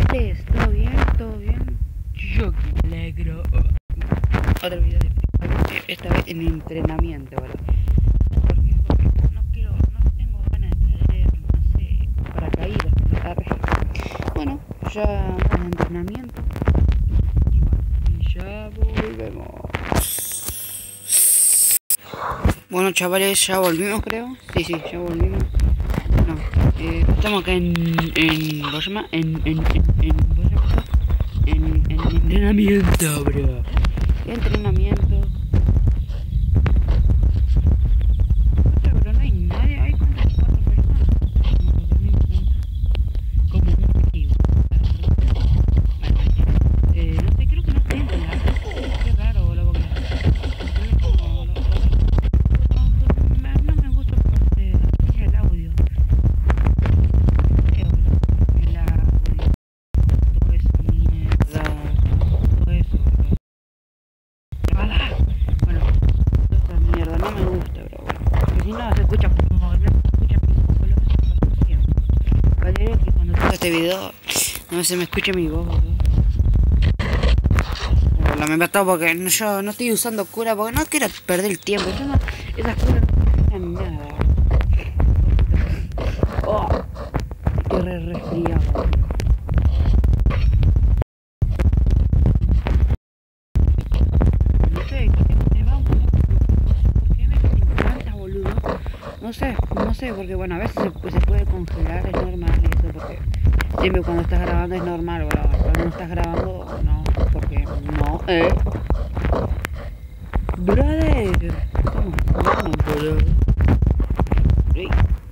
chavales, ¿todo bien? ¿Todo bien? Yo que me alegro. Otro video de esta vez en entrenamiento, ¿verdad? ¿Por qué? Porque no tengo ganas de hacer, no sé, paracaídas por la tarde. Bueno, ya vamos de entrenamiento. Y bueno, y ya volvemos. Bueno, chavales, ya volvimos, creo. Sí, ya volvimos. No, estamos acá ¿cómo se llama? En entrenamiento, bro. Entrenamiento. Pero no hay nadie, hay como 4 personas. No, porque me cuenta. Como un objetivo. No sé, creo que no tengo la. Qué raro, boludo, porque no me gusta porque el audio. El audio. Todo eso, mierda. Todo eso, bro. Bueno, toda esa mierda no me gusta, bro. Porque si no se escucha como. No se escucha mi voz, boludo. Vale, que cuando suba este video no se me escuche mi voz, boludo. Me he matado porque yo no estoy usando cura porque no quiero perder el tiempo. Yo no, esas curas no me nada. Oh, estoy resfriado. No sé, me va un poco. ¿Por qué me encanta, boludo? No sé, porque bueno, a veces se puede congelar, es normal eso, porque siempre cuando estás grabando es normal, boludo. Cuando no estás grabando, no, porque no, Brother, estamos jugando, boludo. Sí.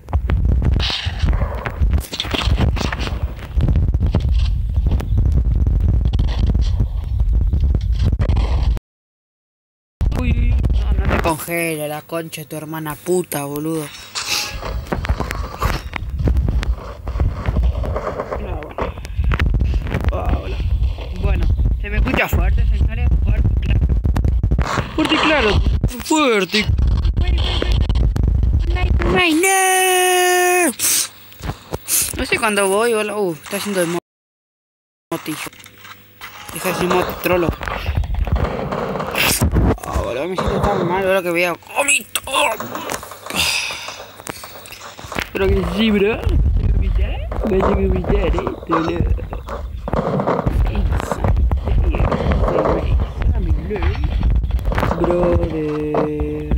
Uy, no te congele la concha de tu hermana puta, boludo. No, bueno, se me escucha fuerte, señores, fuerte, claro. Fuerte, claro, fuerte. No. No sé cuándo voy, boludo. Está haciendo de motillo. Deja ese moto, trolo. Boludo, me siento tan mal, boludo, que voy a vomito. Pero que sí, bro. Me tengo que vomitar, boludo. Brother.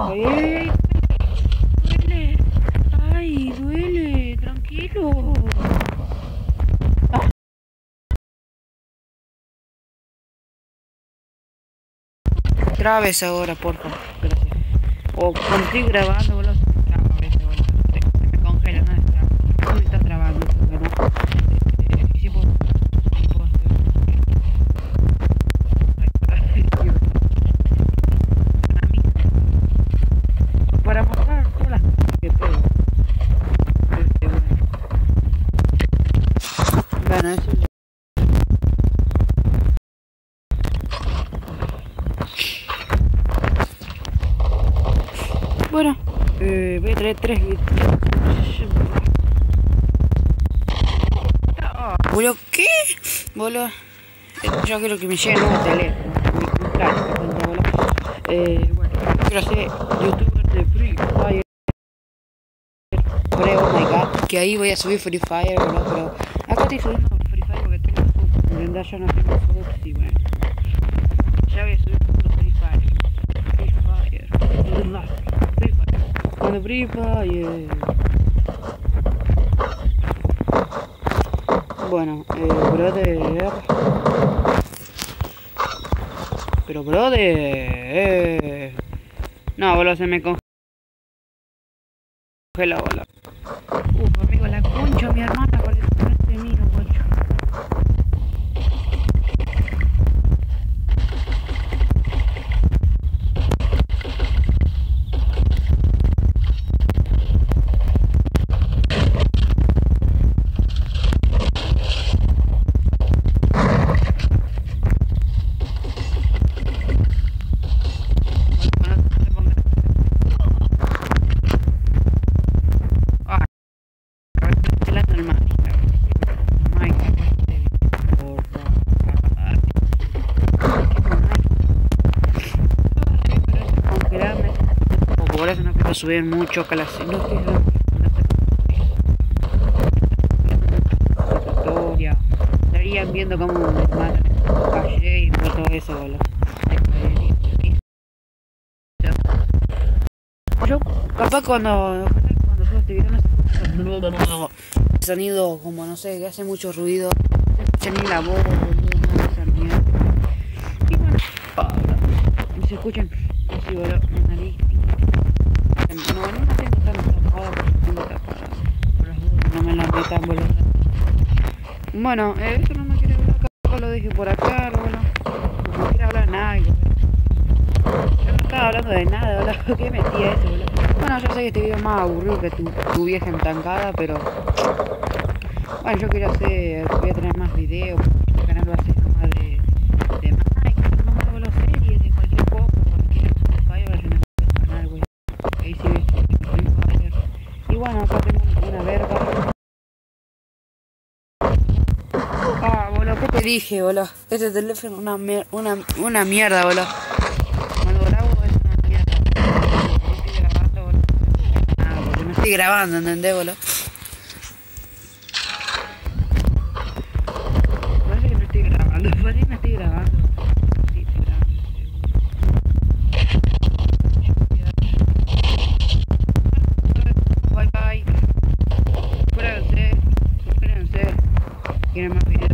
Duele. Ay, duele. Tranquilo. Grabes ahora, por favor. Gracias. O cuando estoy grabando, boludo, traba a veces, boludo. Se me congela, no es traba. No me está trabando, ¿no? Y si puedo para mostrar todas las cosas que tengo. Bueno, eso es. Bueno, voy a traer 3 guitarras. Boludo, ¿qué? Boludo, yo quiero que me llegue el nuevo teléfono. Bueno, quiero ser youtuber de Free Fire. Oh my god, que ahí voy a subir Free Fire, boludo, pero acá estoy subiendo Free Fire porque tengo subs. En realidad yo no tengo subs y bueno. Ya voy a subir Free Fire. Free Fire. Cuando Free Fire. Bueno, brother. Pero brother. No, boludo, se me congeló, boludo. Amigo, la concha, mi hermana, por el frente mío, guacho. Normal. a subir mucho clase. No estoy historia. Estarían viendo cómo me matan calle y por todo eso, boludo. Yo capaz cuando subo este video no se escucha el sonido como no sé, que hace mucho ruido. No se escucha ni la voz, boludo, no esa mierda. Y bueno, se escuchan así, boludo, mi nariz. No tengo tan tapada porque tengo tapada. Por las dudas no me la metan, boludo. Bueno, esto no me quiere hablar acá, lo dije por acá, boludo. No quiere hablar nada, boludo. Yo no estaba hablando de nada, boludo. ¿Qué metí eso, boludo? Bueno, yo sé que este video es más aburrido que tu vieja entancada, pero... Bueno, yo quiero hacer... Voy a tener más videos. Este canal va a ser más de Minecraft, no me hago las series, de cualquier juego, cualquier Fire, va a ser el canal, güey. Ahí sí ves Free Fire. Y bueno, acá tengo una verga. Ah, boludo, ¿qué te dije, boludo? Este teléfono es una mierda, boludo. Cuando grabo es una mierda. Estoy grabando, boludo. Ah, porque no estoy grabando, ¿entendés, boludo? Parece que no estoy grabando, parece que no estoy grabando. Sí, estoy grabando, seguro. Bye bye. Suscríbanse. ¿Quieren más videos?